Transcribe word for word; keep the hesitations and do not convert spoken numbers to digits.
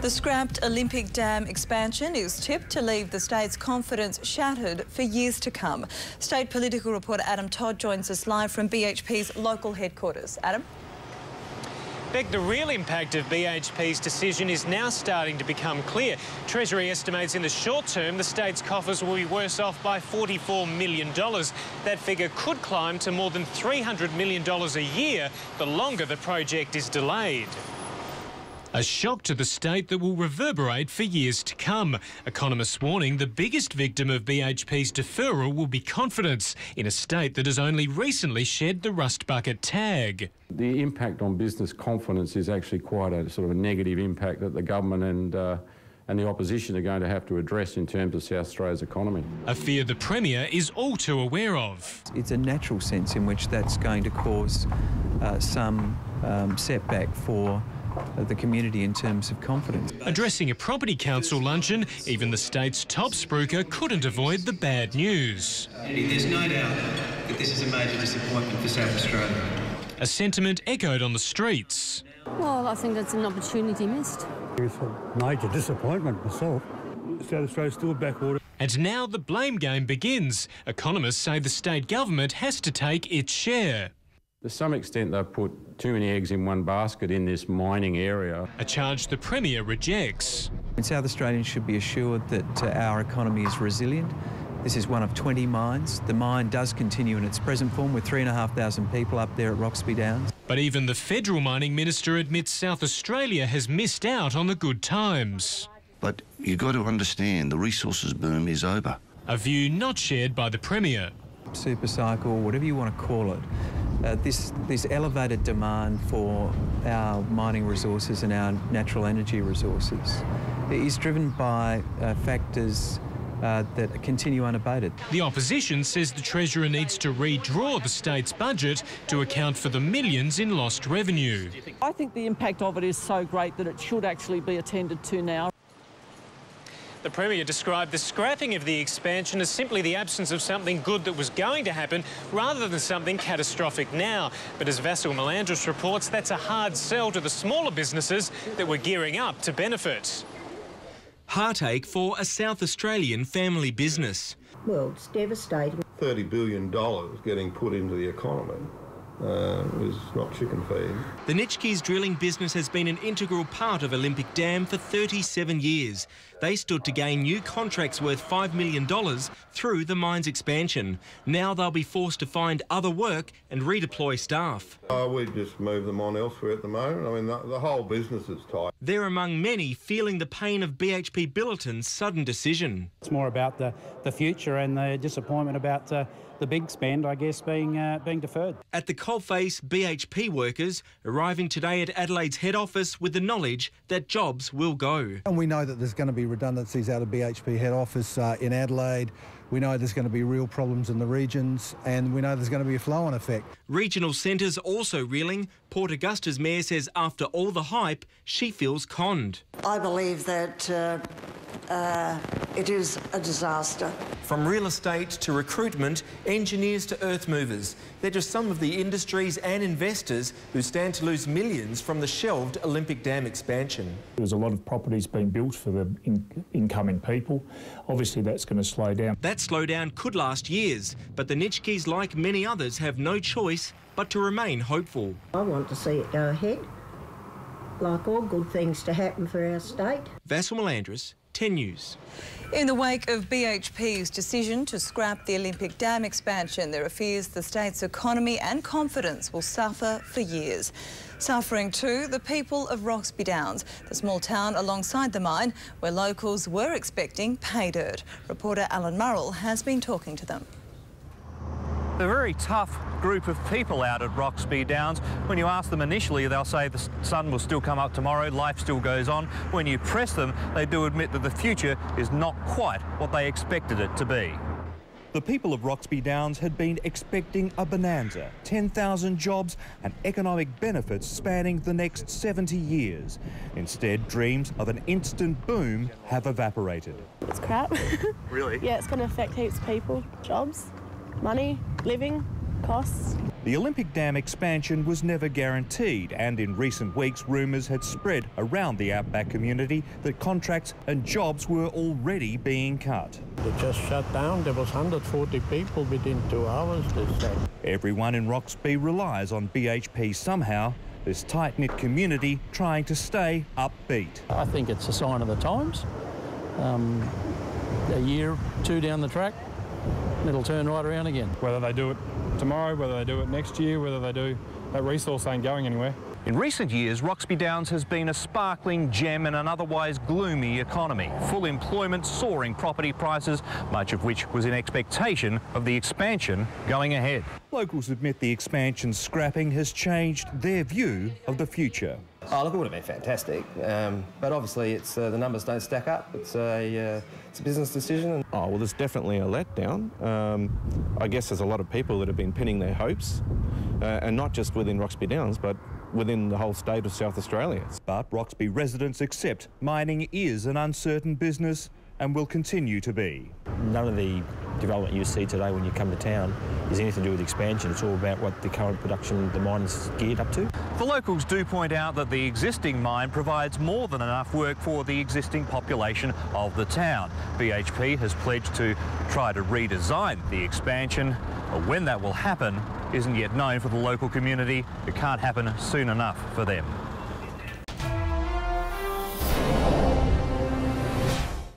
The scrapped Olympic Dam expansion is tipped to leave the state's confidence shattered for years to come. State political reporter Adam Todd joins us live from B H P's local headquarters. Adam? Beck, the real impact of B H P's decision is now starting to become clear. Treasury estimates in the short term the state's coffers will be worse off by forty-four million dollars. That figure could climb to more than three hundred million dollars a year the longer the project is delayed. A shock to the state that will reverberate for years to come. Economists warning the biggest victim of B H P's deferral will be confidence in a state that has only recently shed the rust bucket tag. The impact on business confidence is actually quite a sort of a negative impact that the government and uh, and the opposition are going to have to address in terms of South Australia's economy. A fear the Premier is all too aware of. It's a natural sense in which that's going to cause uh, some um, setback for the community in terms of confidence. Addressing a property council luncheon, even the state's top spruiker couldn't avoid the bad news. There's no doubt that this is a major disappointment for South Australia. A sentiment echoed on the streets. Well, I think that's an opportunity missed. It's a major disappointment myself. South Australia's still backwater. And now the blame game begins. Economists say the state government has to take its share. To some extent, they've put too many eggs in one basket in this mining area. A charge the Premier rejects. South Australians should be assured that uh, our economy is resilient. This is one of twenty mines. The mine does continue in its present form with three thousand five hundred people up there at Roxby Downs. But even the federal mining minister admits South Australia has missed out on the good times. But you've got to understand the resources boom is over. A view not shared by the Premier. Super cycle, whatever you want to call it. Uh, this, this elevated demand for our mining resources and our natural energy resources is driven by uh, factors uh, that continue unabated. The opposition says the Treasurer needs to redraw the state's budget to account for the millions in lost revenue. I think the impact of it is so great that it should actually be attended to now. The Premier described the scrapping of the expansion as simply the absence of something good that was going to happen rather than something catastrophic now. But as Vasil Melandris reports, that's a hard sell to the smaller businesses that were gearing up to benefit. Heartache for a South Australian family business. Well, it's devastating. thirty billion dollars getting put into the economy. Uh, is not chicken feed. The Nitschke's drilling business has been an integral part of Olympic Dam for thirty-seven years. They stood to gain new contracts worth five million dollars through the mine's expansion. Now they'll be forced to find other work and redeploy staff. Uh, we just move them on elsewhere at the moment. I mean, the, the whole business is tight. They're among many feeling the pain of B H P Billiton's sudden decision. It's more about the, the future and the disappointment about uh, the big spend, I guess, being uh, being deferred. At the coalface, B H P workers arriving today at Adelaide's head office with the knowledge that jobs will go. And we know that there's going to be redundancies out of B H P head office uh, in Adelaide. We know there's going to be real problems in the regions, and we know there's going to be a flow-on effect. Regional centres also reeling. Port Augusta's mayor says after all the hype, she feels conned. I believe that uh, uh, it is a disaster. From real estate to recruitment, engineers to earth movers, they're just some of the industries and investors who stand to lose millions from the shelved Olympic Dam expansion. There's a lot of properties being built for the in incoming people. Obviously that's going to slow down. That slowdown could last years, but the Nitschkes, like many others, have no choice but to remain hopeful. I want to see it go ahead, like all good things to happen for our state. Vasil Melandris, ten News. In the wake of B H P's decision to scrap the Olympic Dam expansion, there are fears the state's economy and confidence will suffer for years. Suffering too, the people of Roxby Downs, the small town alongside the mine, where locals were expecting pay dirt. Reporter Alan Murrell has been talking to them. A very tough group of people out at Roxby Downs. When you ask them initially, they'll say the sun will still come up tomorrow, life still goes on. When you press them, they do admit that the future is not quite what they expected it to be. The people of Roxby Downs had been expecting a bonanza, ten thousand jobs and economic benefits spanning the next seventy years. Instead, dreams of an instant boom have evaporated. It's crap. Really? Yeah, it's going to affect heaps of people, jobs, money, living. costs. The Olympic Dam expansion was never guaranteed, and in recent weeks rumours had spread around the outback community that contracts and jobs were already being cut. They just shut down. There was one hundred forty people within two hours, they said. Everyone in Roxby relies on B H P somehow, this tight-knit community trying to stay upbeat. I think it's a sign of the times. Um, a year, two down the track, it'll turn right around again. Whether they do it tomorrow, whether they do it next year, whether they do, that resource ain't going anywhere. In recent years, Roxby Downs has been a sparkling gem in an otherwise gloomy economy. Full employment, soaring property prices, much of which was in expectation of the expansion going ahead. Locals admit the expansion scrapping has changed their view of the future. Oh, look, it would have been fantastic, um, but obviously it's uh, the numbers don't stack up. It's a, uh, it's a business decision. Oh, well, there's definitely a letdown. Um, I guess there's a lot of people that have been pinning their hopes, uh, and not just within Roxby Downs, but within the whole state of South Australia. But Roxby residents accept mining is an uncertain business and will continue to be. None of the development you see today when you come to town is anything to do with expansion. It's all about what the current production the mine is geared up to. The locals do point out that the existing mine provides more than enough work for the existing population of the town. B H P has pledged to try to redesign the expansion, but when that will happen isn't yet known for the local community. It can't happen soon enough for them.